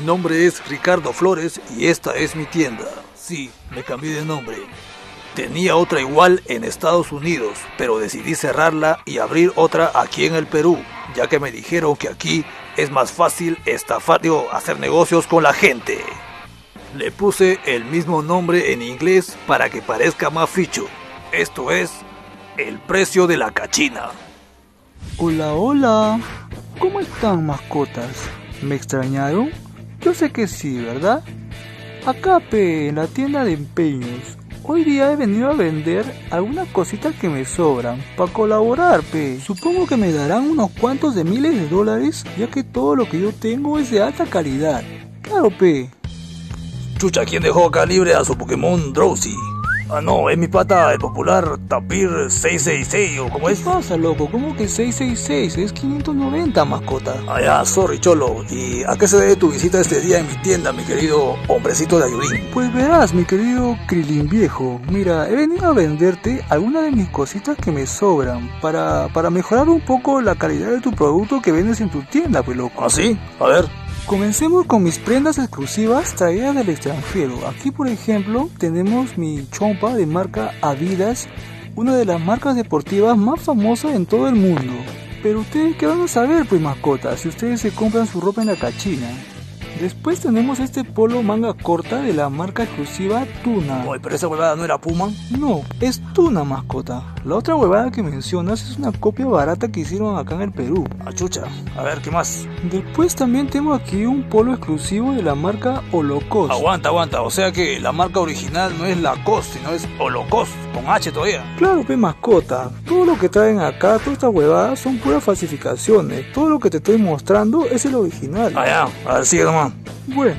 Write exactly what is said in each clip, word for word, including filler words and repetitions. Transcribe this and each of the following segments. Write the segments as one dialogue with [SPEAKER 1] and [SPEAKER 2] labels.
[SPEAKER 1] nombre es Ricardo Flores y esta es mi tienda. Sí, me cambié de nombre. Tenía otra igual en Estados Unidos, pero decidí cerrarla y abrir otra aquí en el Perú, ya que me dijeron que aquí es más fácil estafar, digo, hacer negocios con la gente. Le puse el mismo nombre en inglés para que parezca más ficho. Esto es El Precio de la Cachina.
[SPEAKER 2] Hola, hola. ¿Cómo están, mascotas? ¿Me extrañaron? Yo sé que sí, ¿verdad? Acá, pe, en la tienda de empeños. Hoy día he venido a vender algunas cositas que me sobran, para colaborar, pe. Supongo que me darán unos cuantos de miles de dólares, ya que todo lo que yo tengo es de alta calidad. Claro, pe.
[SPEAKER 1] Chucha, ¿quién dejó acá libre a su Pokémon Drowsy? Ah, no, es mi pata, el popular Tapir seiscientos sesenta y seis, ¿o cómo es?
[SPEAKER 2] ¿Qué pasa, loco? ¿Cómo que seiscientos sesenta y seis? Es quinientos noventa, mascota.
[SPEAKER 1] Ah, ya, sorry, cholo. ¿Y a qué se debe tu visita este día en mi tienda, mi querido hombrecito de Ayudín?
[SPEAKER 2] Pues verás, mi querido Krilin viejo. Mira, he venido a venderte algunas de mis cositas que me sobran para, para mejorar un poco la calidad de tu producto que vendes en tu tienda, pues, loco.
[SPEAKER 1] ¿Ah, sí? A ver.
[SPEAKER 2] Comencemos con mis prendas exclusivas traídas del extranjero. Aquí, por ejemplo, tenemos mi chompa de marca Adidas, una de las marcas deportivas más famosas en todo el mundo. Pero ustedes, ¿qué van a saber, pues, mascotas, si ustedes se compran su ropa en la cachina? Después tenemos este polo manga corta de la marca exclusiva Tuna.
[SPEAKER 1] Oye, pero esa huevada no era Puma.
[SPEAKER 2] No, es Tuna, mascota. La otra huevada que mencionas es una copia barata que hicieron acá en el Perú.
[SPEAKER 1] Ah, chucha. A ver, ¿qué más?
[SPEAKER 2] Después también tengo aquí un polo exclusivo de la marca Holocaust.
[SPEAKER 1] Aguanta, aguanta. O sea que la marca original no es Lacoste, sino es Holocaust, con H todavía.
[SPEAKER 2] Claro, pe, mascota. Todo lo que traen acá, todas estas huevadas, son puras falsificaciones. Todo lo que te estoy mostrando es el original.
[SPEAKER 1] Ah, ya. A ver, sigue nomás.
[SPEAKER 2] Bueno,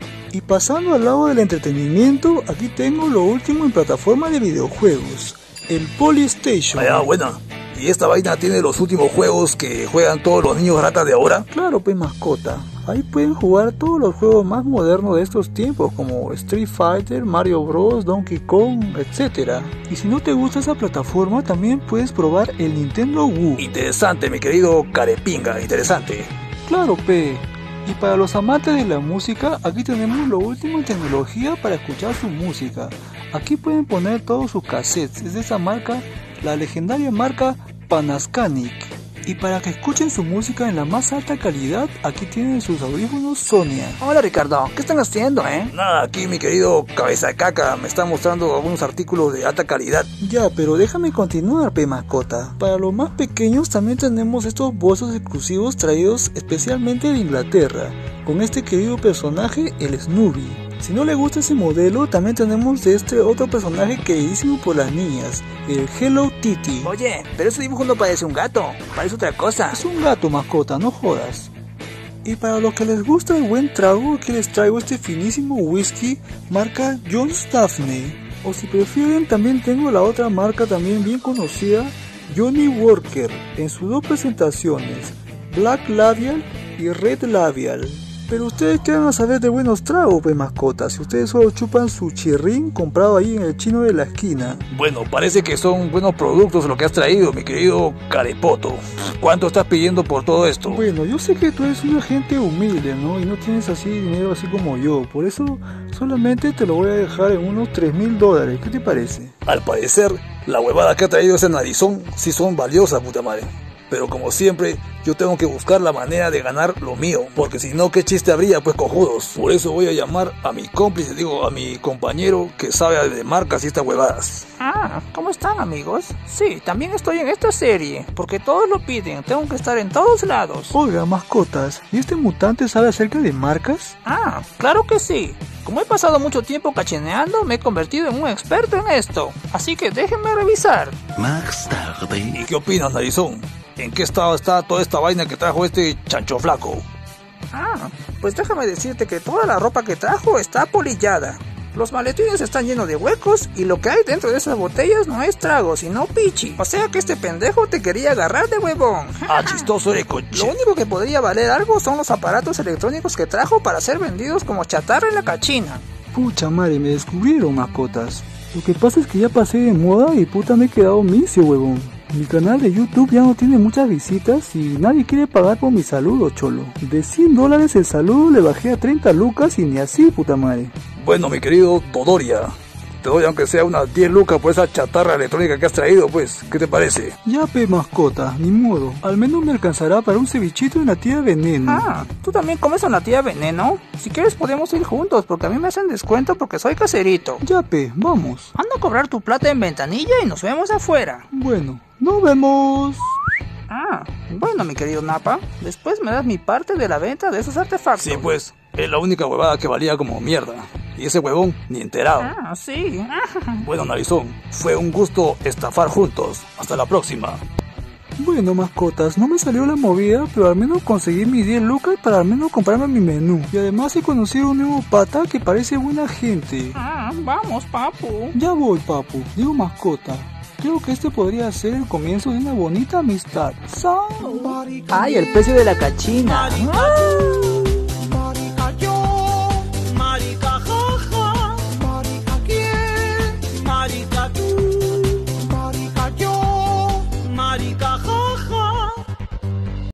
[SPEAKER 2] y pasando al lado del entretenimiento, aquí tengo lo último en plataforma de videojuegos, el Polystation.
[SPEAKER 1] Ah, ya, buena. ¿Y esta vaina tiene los últimos juegos que juegan todos los niños ratas de ahora?
[SPEAKER 2] Claro, pues, mascota. Ahí pueden jugar todos los juegos más modernos de estos tiempos, como Street Fighter, Mario Bros, Donkey Kong, etcétera. Y si no te gusta esa plataforma, también puedes probar el Nintendo Wii.
[SPEAKER 1] Interesante, mi querido Carepinga, interesante.
[SPEAKER 2] Claro, pe. Y para los amantes de la música, aquí tenemos lo último en tecnología para escuchar su música. Aquí pueden poner todos sus cassettes, es de esa marca, la legendaria marca Panasonic. Y para que escuchen su música en la más alta calidad, aquí tienen sus audífonos Sonia.
[SPEAKER 3] Hola, Ricardo, ¿qué están haciendo, eh?
[SPEAKER 1] Nada, aquí mi querido cabeza de caca me está mostrando algunos artículos de alta calidad.
[SPEAKER 2] Ya, pero déjame continuar, pe, mascota. Para los más pequeños también tenemos estos bolsos exclusivos traídos especialmente de Inglaterra, con este querido personaje, el Snoopy. Si no le gusta ese modelo, también tenemos de este otro personaje queridísimo por las niñas, el Hello Kitty.
[SPEAKER 3] Oye, pero ese dibujo no parece un gato, parece otra cosa.
[SPEAKER 2] Es un gato, mascota, no jodas. Y para los que les gusta el buen trago, aquí les traigo este finísimo whisky marca John Daphne. O si prefieren, también tengo la otra marca también bien conocida, Johnny Walker, en sus dos presentaciones, Black Labial y Red Labial. Pero ustedes qué van a saber de buenos tragos, pues, mascotas, si ustedes solo chupan su chirrín comprado ahí en el chino de la esquina.
[SPEAKER 1] Bueno, parece que son buenos productos lo que has traído, mi querido Carepoto. ¿Cuánto estás pidiendo por todo esto?
[SPEAKER 2] Bueno, yo sé que tú eres una gente humilde, ¿no? Y no tienes así dinero así como yo. Por eso solamente te lo voy a dejar en unos tres mil dólares. ¿Qué te parece?
[SPEAKER 1] Al parecer, la huevada que ha traído ese narizón sí son valiosas, puta madre. Pero como siempre, yo tengo que buscar la manera de ganar lo mío, porque si no, ¿qué chiste habría, pues, cojudos? Por eso voy a llamar a mi cómplice, digo, a mi compañero que sabe de marcas y estas huevadas.
[SPEAKER 3] Ah, ¿cómo están, amigos? Sí, también estoy en esta serie, porque todos lo piden, tengo que estar en todos lados.
[SPEAKER 2] Oiga, mascotas, ¿y este mutante sabe acerca de marcas?
[SPEAKER 3] Ah, claro que sí. Como he pasado mucho tiempo cachineando, me he convertido en un experto en esto, así que déjenme revisar.
[SPEAKER 4] Más tarde.
[SPEAKER 1] ¿Y qué opinas, narizón? ¿En qué estado está toda esta vaina que trajo este chancho flaco?
[SPEAKER 3] Ah, pues déjame decirte que toda la ropa que trajo está polillada. Los maletines están llenos de huecos y lo que hay dentro de esas botellas no es trago, sino pichi. O sea que este pendejo te quería agarrar de huevón.
[SPEAKER 1] Ah, chistoso eres, coche.
[SPEAKER 3] Lo único que podría valer algo son los aparatos electrónicos que trajo para ser vendidos como chatarra en la cachina.
[SPEAKER 2] Pucha madre, me descubrieron, mascotas. Lo que pasa es que ya pasé de moda y puta me he quedado misio, huevón. Mi canal de YouTube ya no tiene muchas visitas y nadie quiere pagar por mi saludo, cholo. De cien dólares el saludo le bajé a treinta lucas y ni así, puta madre.
[SPEAKER 1] Bueno, mi querido Todoria, te doy aunque sea unas diez lucas por esa chatarra electrónica que has traído, pues. ¿Qué te parece?
[SPEAKER 2] Ya, pe, mascota, ni modo. Al menos me alcanzará para un cevichito en la tía Veneno.
[SPEAKER 3] Ah, ¿tú también comes a la tía Veneno? Si quieres podemos ir juntos, porque a mí me hacen descuento porque soy caserito.
[SPEAKER 2] Ya, pe, vamos.
[SPEAKER 3] Anda a cobrar tu plata en ventanilla y nos vemos afuera.
[SPEAKER 2] Bueno, nos vemos.
[SPEAKER 3] Ah, bueno, mi querido Napa, después me das mi parte de la venta de esos artefactos.
[SPEAKER 1] Sí, pues, es la única huevada que valía como mierda. Y ese huevón, ni enterado.
[SPEAKER 3] Ah, sí.
[SPEAKER 1] Bueno, narizón, fue un gusto estafar juntos. Hasta la próxima.
[SPEAKER 2] Bueno, mascotas, no me salió la movida, pero al menos conseguí mis diez lucas para al menos comprarme mi menú. Y además he conocido un nuevo pata que parece buena gente.
[SPEAKER 3] Ah, vamos, papu.
[SPEAKER 2] Ya voy, papu. Digo mascota. Creo que este podría ser el comienzo de una bonita amistad.
[SPEAKER 3] Ay, el precio de la cachina. Ah.